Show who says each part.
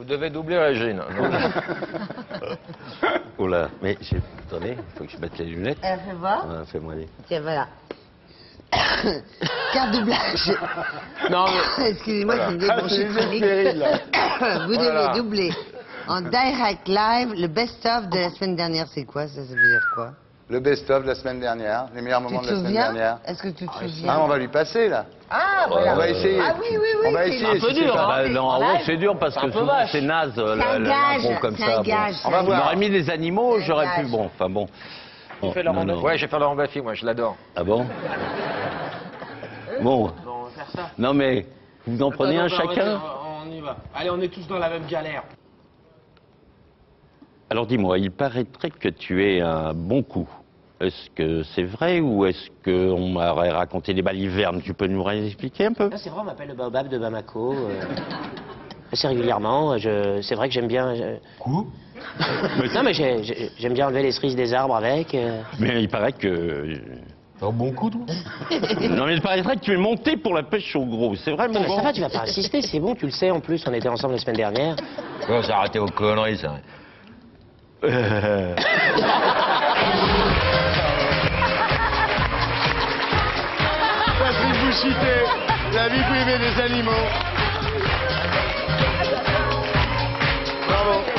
Speaker 1: devez doubler Régine.
Speaker 2: Oh là, mais attendez, il faut que je mette les lunettes.
Speaker 3: Fais voir.
Speaker 2: Ouais, fais-moi aller.
Speaker 3: Tiens, voilà. Carte de blague.
Speaker 1: Non, mais...
Speaker 3: Excusez-moi, c'est une débranchée
Speaker 4: c'est
Speaker 3: chronique.
Speaker 4: stérile, là.
Speaker 3: Vous devez doubler. En direct live, le best-of de la semaine dernière, c'est quoi? Ça veut dire quoi?
Speaker 4: Le best-of de la semaine dernière, les meilleurs moments
Speaker 3: Tu
Speaker 4: de
Speaker 3: te
Speaker 4: la semaine
Speaker 3: souviens?
Speaker 4: dernière.
Speaker 3: Est-ce que tu te
Speaker 4: Ah,
Speaker 3: souviens?
Speaker 4: on va lui passer, là.
Speaker 3: Ah, voilà.
Speaker 4: On va essayer.
Speaker 3: Ah oui, oui, oui.
Speaker 4: On va
Speaker 3: c'est
Speaker 4: essayer.
Speaker 1: un peu
Speaker 4: si c'est
Speaker 1: dur,
Speaker 4: pas-
Speaker 1: hein.
Speaker 2: Bah, non, ouais, c'est dur parce que
Speaker 1: un peu
Speaker 2: souvent
Speaker 1: vache.
Speaker 2: c'est naze
Speaker 3: C'est un gage,
Speaker 2: l'impro comme
Speaker 3: c'est
Speaker 2: ça.
Speaker 3: un gage.
Speaker 4: On va
Speaker 2: On
Speaker 4: voir.
Speaker 2: aurait mis des animaux,
Speaker 3: C'est un
Speaker 2: j'aurais pu.
Speaker 3: gage.
Speaker 2: Bon, enfin bon.
Speaker 1: Tu fais Laurent Baffy? Ouais, j'ai fait Laurent Baffy, moi, je l'adore.
Speaker 2: Ah bon? Bon.
Speaker 5: Bon, on va faire ça.
Speaker 2: Non mais, vous en prenez un
Speaker 5: Attends,
Speaker 2: chacun?
Speaker 5: on y va. Allez, on est tous dans la même galère.
Speaker 2: Alors dis-moi, il paraîtrait que tu es un bon coup. Est-ce que c'est vrai ou est-ce qu'on m'aurait raconté des balivernes? Tu peux nous réexpliquer un peu?
Speaker 5: Non, c'est vrai, on m'appelle le baobab de Bamako. Assez régulièrement. C'est vrai que j'aime bien...
Speaker 2: Quoi?
Speaker 5: Non, mais j'aime bien enlever les cerises des arbres avec.
Speaker 2: Mais il paraît que...
Speaker 1: Un bon coup, toi?
Speaker 2: Non mais il paraîtrait que tu es monté pour la pêche au gros. C'est vrai, mon
Speaker 5: Non, mais ça
Speaker 2: grand?
Speaker 5: va, tu vas pas insister, c'est bon, tu le sais en plus, on était ensemble la semaine dernière.
Speaker 1: Ouais, j'ai arrêté aux conneries, ça.
Speaker 4: Patrick Bouchité, la vie privée des animaux. Bravo.